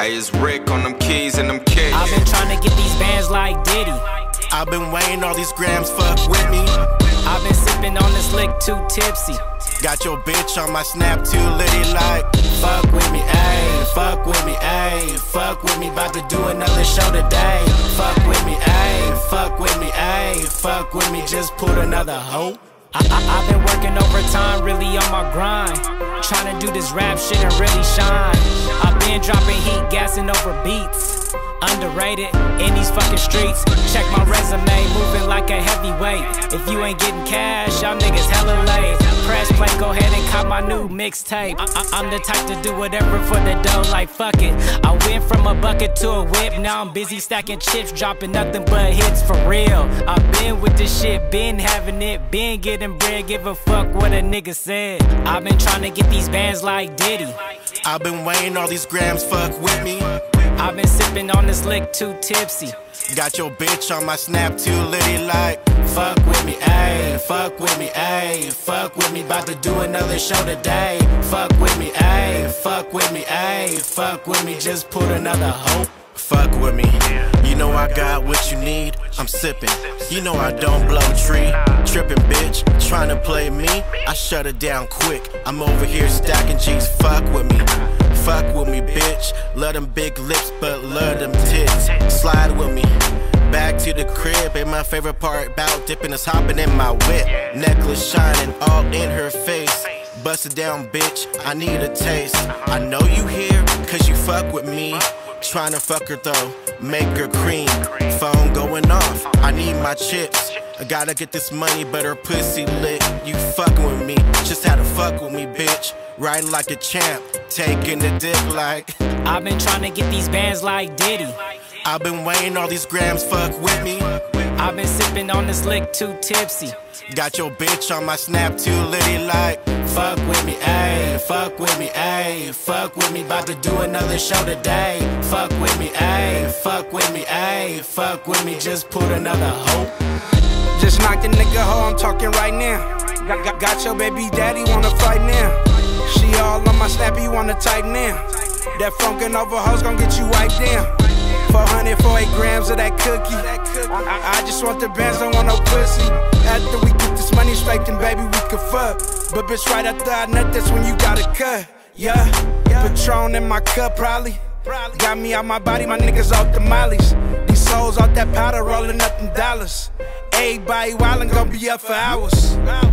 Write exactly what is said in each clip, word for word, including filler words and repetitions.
Hey, it's Rick on them keys and them kicks. I've been trying to get these bands like Diddy. I've been weighing all these grams, fuck with me. I've been sipping on this lick too tipsy. Got your bitch on my snap too litty like. Fuck with me, ayy, fuck with me, ayy, fuck with me, about to do another show today. Fuck with me, ayy, fuck with me, ayy, fuck with me, just put another hoe. I, I, I've been working overtime, really on my grind, trying to do this rap shit and really shine. I've been dropping heat, gassing over beats, underrated in these fucking streets. Check my resume, moving like a heavyweight. If you ain't getting cash, y'all niggas hella late. Press play, go ahead and cop my new mixtape. I'm the type to do whatever for the dough, like fuck it. I went from a bucket to a whip, now I'm busy stacking chips, dropping nothing but hits for real. I've been with this shit, been having it, been getting bread, give a fuck what a nigga said. I've been trying to get these bands like Diddy. I've been weighing all these grams, fuck with me. I've been sipping on this lick too tipsy. Got your bitch on my snap too litty like. Fuck with me, ayy, fuck with me, ayy, fuck with me, about to do another show today. Fuck with me, ayy, fuck with me, ayy, fuck with me, just put another hoe. Fuck with me, you know I got what you need. I'm sipping, you know I don't blow tree. Tripping bitch, trying to play me, I shut it down quick. I'm over here stacking G's, fuck with me. Fuck with me bitch, love them big lips but love them tits. Slide with me, back to the crib, and my favorite part about dipping is hopping in my whip. Necklace shining all in her face, bust it down bitch, I need a taste. I know you here, cause you fuck with me. Tryna fuck her though, make her cream. Phone going off, I need my chips. I gotta get this money, but her pussy lit. You fucking with me, just how to fuck with me, bitch. Riding like a champ, taking the dick like. I've been trying to get these bands like Diddy. I've been weighing all these grams, fuck with me. I've been sipping on this lick too tipsy. Got your bitch on my snap too litty like. Fuck with me, ayy, fuck with me, ayy, fuck with me, about to do another show today. Fuck with me, ayy, fuck with me, ayy, fuck with me, just put another hoe. Just knocked a nigga hoe, I'm talking right now. Got, got, got your baby daddy wanna fight now. She all on my snap, you wanna type now. That funkin' over hoes gon' get you wiped down. four hundred for eight grams of that cookie. I, I just want the bands, don't want no pussy. After we get this money straight, then baby we can fuck. But bitch, right after I nut, that's when you gotta cut. Yeah, Patron in my cup probably. Got me out my body, my niggas off the mollies. These souls off that powder, rolling up them dollars. Everybody wildin' gon' be up for hours.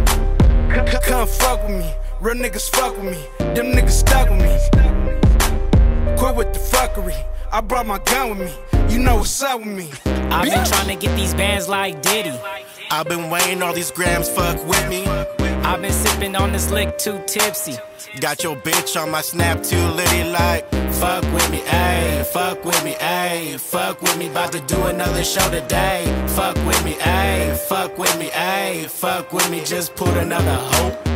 Come fuck with me, real niggas fuck with me. Them niggas stuck with me. Quit with the fuckery, I brought my gun with me. You know what's up with me. I've been trying to get these bands like Diddy. I've been weighing all these grams, fuck with me. I've been sipping on this lick too tipsy. Got your bitch on my snap too litty like. Fuck with me, ayy, fuck with me, ayy, fuck with me, about to do another show today. Fuck with me, ayy, fuck with me, ayy, fuck with me, just put another hoe.